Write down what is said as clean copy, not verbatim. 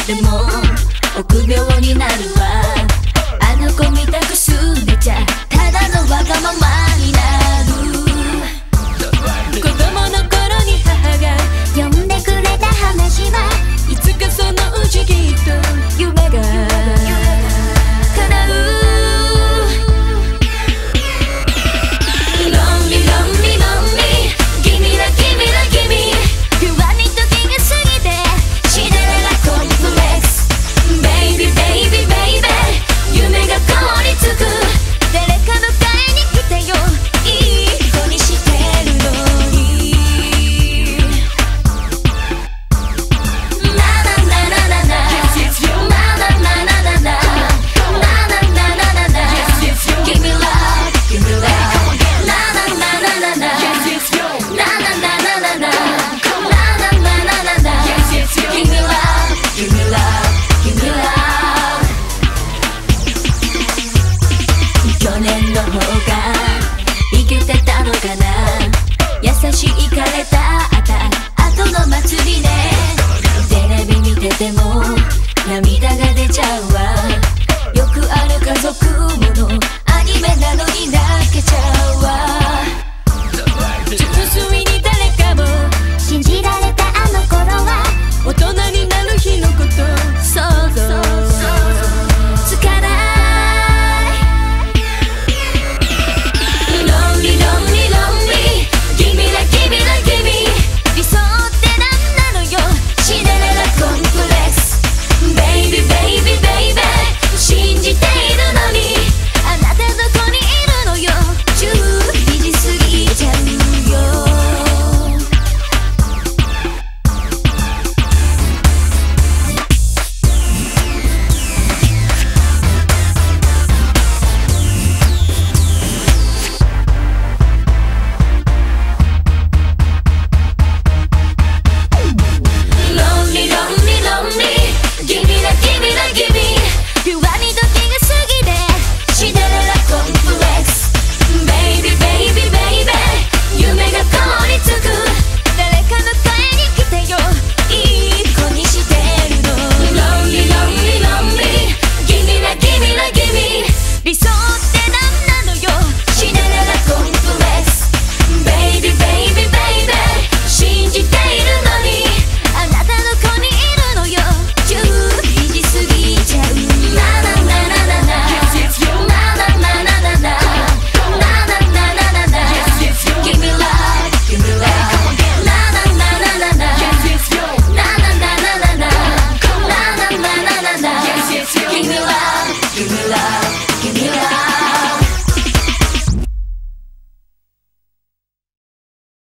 でも臆病になるわ。あの子みたくすれちゃただのわがままになる。子供の頃に母が呼んでくれた話は、 いつかそのうちきっと夢が叶う。Lonely, lonely, lonely, give me that, give me that, give me。 不安に時が過ぎてシンデレラコンプレックス。 Baby, baby, baby、 夢が凍りつく。誰か迎えに来てよ、いい子にしてるのに。なななななな、なななななな、なななななな、 Give me love, give me love。去年の方がいけてたのかな。優しいかれた後の祭りね。テレビ見てても涙が出ちゃうわ。よくある家族もの